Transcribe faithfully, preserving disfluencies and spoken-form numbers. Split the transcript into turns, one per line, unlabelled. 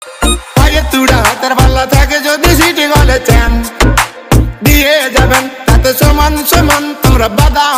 পায়ে তুড়া হাতের পাল্লা থাকে যদি সিটি গলে চ্যান দিয়ে যাবেন তাতে সমান সমান তোমরা বাদাম